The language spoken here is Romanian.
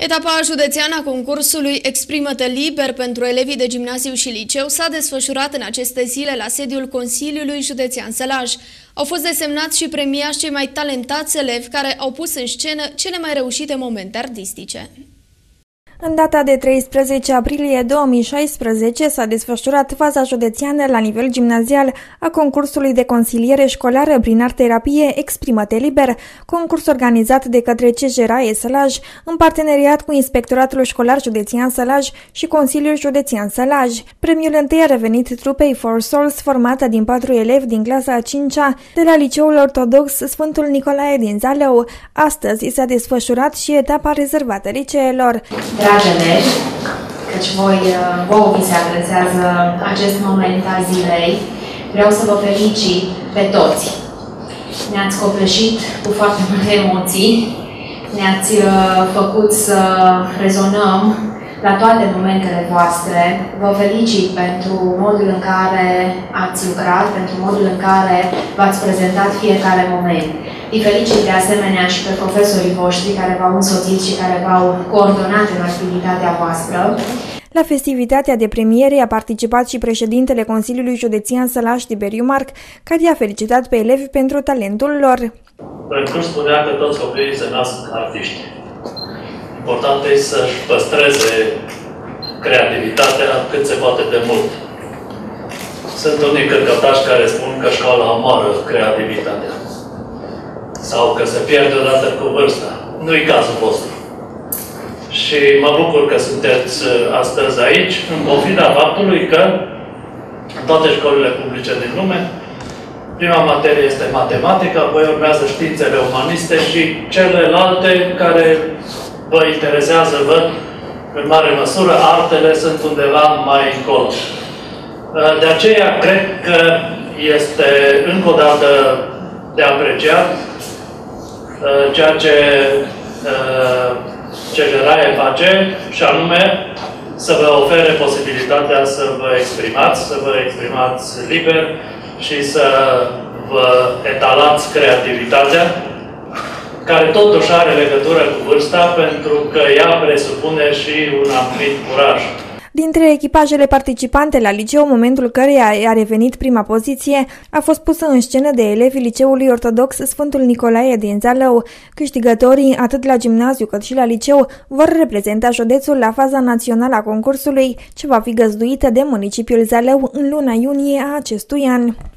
Etapa județeană a concursului Exprimă-te liber pentru elevii de gimnaziu și liceu s-a desfășurat în aceste zile la sediul Consiliului Județean Sălaj. Au fost desemnați și premiați cei mai talentați elevi care au pus în scenă cele mai reușite momente artistice. În data de 13 aprilie 2016 s-a desfășurat faza județeană la nivel gimnazial a concursului de consiliere școlară prin art-terapie Exprimă-te liber, concurs organizat de către CJRAE Sălaj, în parteneriat cu Inspectoratul Școlar Județean Sălaj și Consiliul Județean Sălaj. Premiul întâi a revenit trupei Four Souls, formată din 4 elevi din clasa a 5-a de la Liceul Ortodox Sfântul Nicolae din Zalău. Astăzi s-a desfășurat și etapa rezervată liceelor. Dragi elevi, căci vouă vi se adresează acest moment al zilei, vreau să vă felicit pe toți. Ne-ați copleșit cu foarte multe emoții, ne-ați făcut să rezonăm la toate momentele voastre. Vă felicit pentru modul în care ați lucrat, pentru modul în care v-ați prezentat fiecare moment. Îi felicit de asemenea și pe profesorii voștri care v-au însoțit și care v-au coordonat în activitatea voastră. La festivitatea de premiere a participat și președintele Consiliului Județean Sălaj, Tiberiu Marc, care i-a felicitat pe elevi pentru talentul lor. Precum spunea că toți copiii se nasc artiști. Important este să-și păstreze creativitatea cât se poate de mult. Sunt unii cărcătași care spun că școala omoară creativitatea sau că se pierde odată cu vârsta. Nu-i cazul vostru. Și mă bucur că sunteți astăzi aici, în pofida faptului că în toate școlile publice din lume, prima materie este matematică, apoi urmează științele umaniste și celelalte care vă interesează, văd, în mare măsură, artele sunt undeva mai încolo. De aceea, cred că este încă o dată de apreciat ceea ce CJRAE face, și anume să vă ofere posibilitatea să vă exprimați liber și să vă etalați creativitatea, care totuși are legătură cu vârsta, pentru că ea presupune și un anumit curaj. Dintre echipajele participante la liceu, momentul căreia a revenit prima poziție, a fost pusă în scenă de elevii Liceului Ortodox Sfântul Nicolae din Zalău. Câștigătorii, atât la gimnaziu cât și la liceu, vor reprezenta județul la faza națională a concursului, ce va fi găzduită de municipiul Zalău în luna iunie a acestui an.